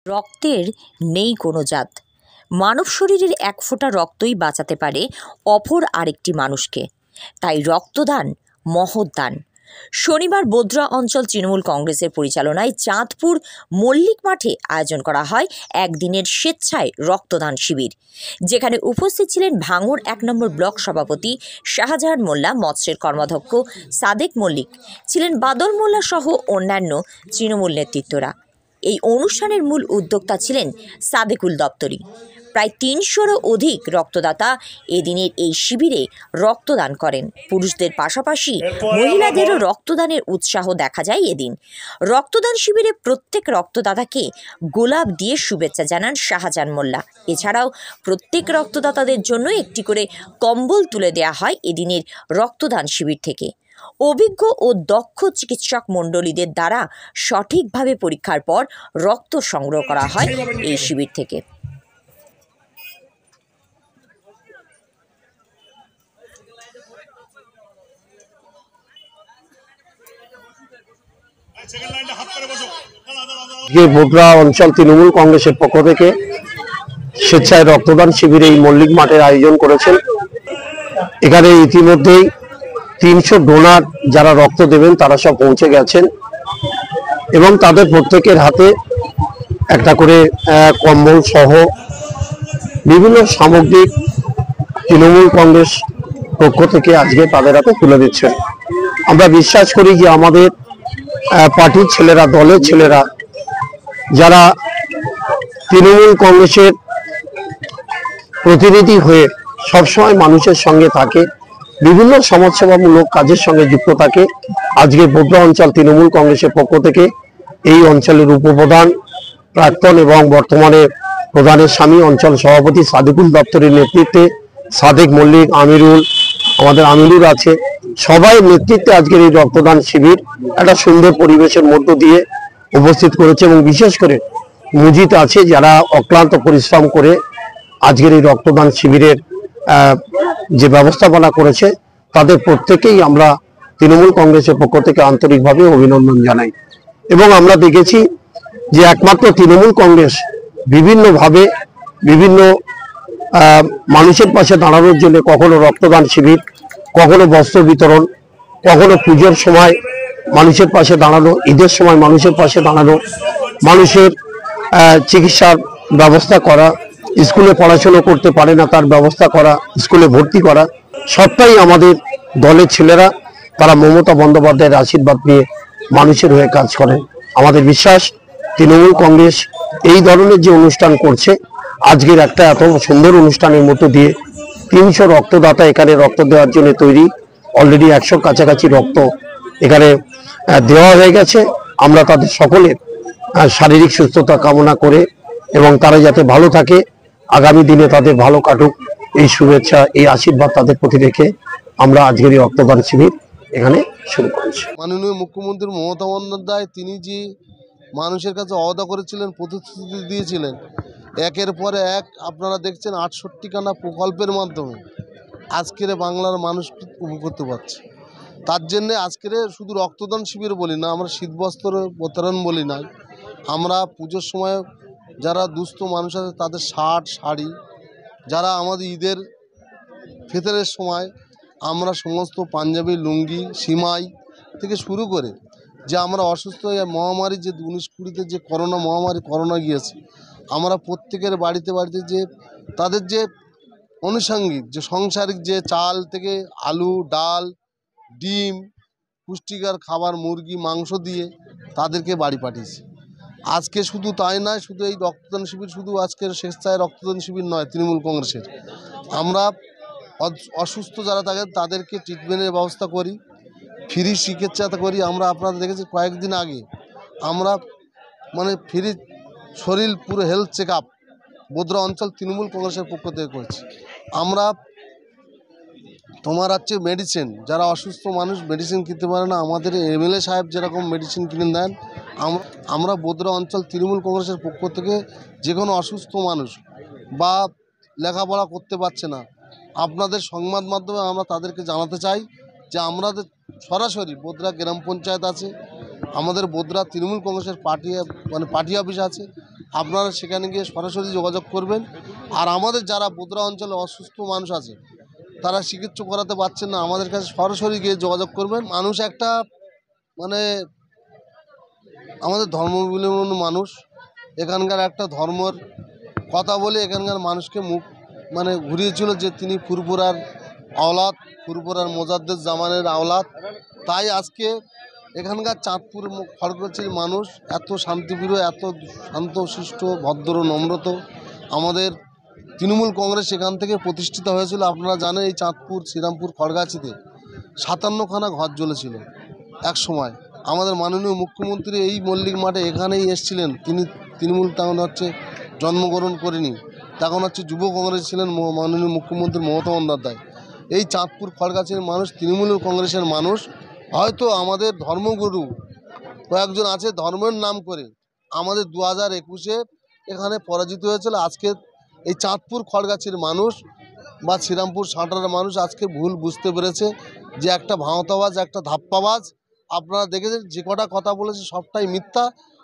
রক্তের নেই কোনো জাত। মানব শরীরের এক ফোঁটা রক্তই বাঁচাতে পারে অপর আরেকটি মানুষকে। তাই রক্তদান মহৎ দান। শনিবার বোদরা অঞ্চল তৃণমূল কংগ্রেসের পরিচালনায় চাঁদপুর মল্লিক মাঠে আয়োজন করা হয় একদিনের স্বেচ্ছায় রক্তদান শিবির, যেখানে উপস্থিত ছিলেন ভাঙড় ১ নম্বর ব্লক সভাপতি শাহজাহান মোল্লা, মৎস্যের কর্মাধ্যক্ষ সাদেক মল্লিক, ছিলেন বাদল মোল্লা সহ অন্যান্য তৃণমূল নেতৃত্বরা। এই অনুষ্ঠানের মূল উদ্যোক্তা ছিলেন সাদেকুল দপ্তরি। প্রায় ৩০০রও অধিক রক্তদাতা এদিনের এই শিবিরে রক্তদান করেন। পুরুষদের পাশাপাশি মহিলাদেরও রক্তদানের উৎসাহ দেখা যায় এদিন। রক্তদান শিবিরে প্রত্যেক রক্তদাতাকে গোলাপ দিয়ে শুভেচ্ছা জানান শাহজাহান মোল্লা। এছাড়াও প্রত্যেক রক্তদাতাদের জন্য একটি করে কম্বল তুলে দেওয়া হয় এদিনের রক্তদান শিবির থেকে। অভিজ্ঞ ও দক্ষ চিকিৎসক মণ্ডলীদের দ্বারা সঠিকভাবে পরীক্ষার পর রক্ত সংগ্রহ করা হয় এই শিবির থেকে। বোদরা অঞ্চল তৃণমূল কংগ্রেসের পক্ষ থেকে স্বেচ্ছায় রক্তদান শিবিরে এই মল্লিক মাঠের আয়োজন করেছেন। এখানে ইতিমধ্যেই ৩০০ ডোনার যারা রক্ত দেবেন তারা সব পৌঁছে গেছেন এবং তাদের প্রত্যেকের হাতে একটা করে কম্বল সহ বিভিন্ন সামগ্রিক তৃণমূল কংগ্রেস পক্ষ থেকে আজকে তাদের হাতে তুলে দিচ্ছেন। আমরা বিশ্বাস করি যে আমাদের পার্টির ছেলেরা, দলের ছেলেরা যারা তৃণমূল কংগ্রেসের প্রতিনিধি হয়ে সবসময় মানুষের সঙ্গে থাকে, বিভিন্ন সমাজসেবামূলক কাজের সঙ্গে যুক্ত থাকে, আজকে বোদরা অঞ্চল তৃণমূল কংগ্রেসের পক্ষ থেকে এই অঞ্চলের উপপ্রধান, প্রাক্তন এবং বর্তমানে প্রধানের স্বামী অঞ্চল সভাপতি সাদেকুল দপ্তরের নেতৃত্বে সাদেক মল্লিক, আমিরুল, আমাদের আমিরুল আছে, সবাই নেতৃত্বে আজকের এই রক্তদান শিবির একটা সুন্দর পরিবেশের মধ্য দিয়ে উপস্থিত করেছে এবং বিশেষ করে মুজিদ আছে যারা অক্লান্ত পরিশ্রম করে আজকের এই রক্তদান শিবিরের যে ব্যবস্থাপনা করেছে তাদের প্রত্যেকেই আমরা তৃণমূল কংগ্রেসের পক্ষ থেকে আন্তরিকভাবে অভিনন্দন জানাই। এবং আমরা দেখেছি যে একমাত্র তৃণমূল কংগ্রেস বিভিন্নভাবে বিভিন্ন মানুষের পাশে দাঁড়ানোর জন্য কখনো রক্তদান শিবির, কখনো বস্ত্র বিতরণ, কখনো পুজোর সময় মানুষের পাশে দাঁড়ানো, ঈদের সময় মানুষের পাশে দাঁড়ানো, মানুষের চিকিৎসার ব্যবস্থা করা, স্কুলে পড়াশোনা করতে পারে না তার ব্যবস্থা করা, স্কুলে ভর্তি করা, সবটাই আমাদের দলের ছেলেরা, তারা মমতা বন্দ্যোপাধ্যায়ের আশীর্বাদ নিয়ে মানুষের হয়ে কাজ করেন। আমাদের বিশ্বাস তৃণমূল কংগ্রেস এই ধরনের যে অনুষ্ঠান করছে, আজকের একটা এত সুন্দর অনুষ্ঠানের মধ্য দিয়ে ৩০০ রক্তদাতা এখানে রক্ত দেওয়ার জন্য তৈরি। অলরেডি ১০০ কাছাকাছি রক্ত এখানে দেওয়া হয়ে গেছে। আমরা তাদের সকলের শারীরিক সুস্থতা কামনা করে এবং তারা যাতে ভালো থাকে, আগামী দিনে তাদের ভালো কাটুক, এই শুভেচ্ছা, এই আশীর্বাদ তাদের প্রতি রেখে আমরা আজকের এই রক্তদান শিবির এখানে শুরু করেছি। মাননীয় মুখ্যমন্ত্রী মমতা বন্দ্যোপাধ্যায় তিনি যে মানুষের কাছে ওয়াদা করেছিলেন, প্রতিশ্রুতি দিয়েছিলেন, একের পরে এক আপনারা দেখছেন ৬৮খানা প্রকল্পের মাধ্যমে আজকের বাংলার মানুষ উপভোগ করতে পারছে। তার জন্যে আজকের শুধু রক্তদান শিবির বলি না, আমরা শীতবস্ত্র বিতরণ বলি না, আমরা পুজোর সময় যারা দুস্থ মানুষ আছে তাদের শার্ট, শাড়ি, যারা আমাদের ঈদের ফিতরের সময় আমরা সমস্ত পাঞ্জাবি, লুঙ্গি, সিমাই থেকে শুরু করে যে আমরা অসুস্থ হয়ে মহামারী যে ১৯-২০-তে যে করোনা গিয়েছে, আমরা প্রত্যেকের বাড়িতে বাড়িতে যে তাদের যে আনুষঙ্গিক যে সাংসারিক যে চাল থেকে আলু, ডাল, ডিম, পুষ্টিকর খাবার, মুরগি, মাংস দিয়ে তাদেরকে বাড়ি পাঠিয়েছি। আজকে শুধু তাই নয়, শুধু এই রক্তদান শিবির শুধু আজকের স্বেচ্ছায় রক্তদান শিবির নয়, তৃণমূল কংগ্রেসের আমরা অসুস্থ যারা থাকে তাদেরকে ট্রিটমেন্টের ব্যবস্থা করি, ফ্রি চিকিৎসা করি। আমরা আপনারা দেখেছি কয়েকদিন আগে আমরা ফ্রি শরীর পুরো হেলথ চেক আপ বোদরা অঞ্চল তৃণমূল কংগ্রেসের পক্ষ থেকে করছি। আমরা তোমার হচ্ছে মেডিসিন, যারা অসুস্থ মানুষ মেডিসিন কিনতে পারে না, আমাদের এমএলএ সাহেব যেরকম মেডিসিন কিনে দেন, আমরা বোদরা অঞ্চল তৃণমূল কংগ্রেসের পক্ষ থেকে যে কোনো অসুস্থ মানুষ বা লেখাপড়া করতে পারছে না, আপনাদের সংবাদ মাধ্যমে আমরা তাদেরকে জানাতে চাই যে আমাদের সরাসরি বোদরা গ্রাম পঞ্চায়েত আছে, আমাদের বোদরা তৃণমূল কংগ্রেসের পার্টি অফিস আছে, আপনারা সেখানে গিয়ে সরাসরি যোগাযোগ করবেন। আর আমাদের যারা বোদরা অঞ্চলে অসুস্থ মানুষ আছে তারা চিকিৎসা করাতে পারছেন না, আমাদের কাছে সরাসরি গিয়ে যোগাযোগ করবেন। মানুষ একটা মানে আমাদের ধর্মাবলম্বী মানুষ, এখানকার একটা ধর্মের কথা বলে এখানকার মানুষকে মুখ মানে ঘুরিয়েছিল যে তিনি ফুরফুরার আওলাদ, ফুরফুরার মোজাদ্দেদ জামানের আওলাদ। তাই আজকে এখানকার চাঁদপুর খড়গছির মানুষ এত শান্তিপ্রিয়, এত শান্তশিষ্ট, ভদ্র, নম্রত। আমাদের তৃণমূল কংগ্রেস এখান থেকে প্রতিষ্ঠিত হয়েছিল। আপনারা জানেন এই চাঁদপুর শ্রীরামপুর খড়গাছিতে 57খানা ঘর জ্বলেছিল এক সময়। আমাদের মাননীয় মুখ্যমন্ত্রী এই মল্লিক মাঠে এখানেই এসেছিলেন। তিনি তৃণমূল তখন হচ্ছে জন্মগ্রহণ করেনি, তখন হচ্ছে যুব কংগ্রেস ছিলেন মাননীয় মুখ্যমন্ত্রী মমতা বন্দ্যোপাধ্যায়। এই চাঁদপুর খড়গাছির মানুষ তৃণমূল কংগ্রেসের মানুষ। হয়তো আমাদের ধর্মগুরু কয়েকজন আছে ধর্মের নাম করে আমাদের 2021-এ এখানে পরাজিত হয়েছিল। আজকে এই চাঁদপুর খড়গাছির মানুষ বা শ্রীরামপুর সাঁটারের মানুষ আজকে ভুল বুঝতে পেরেছে যে একটা ভাঁওতাবাজ, একটা ধাপ্পাবাজ। আপনারা দেখেছেন যে কটা কথা বলেছে সবটাই মিথ্যা।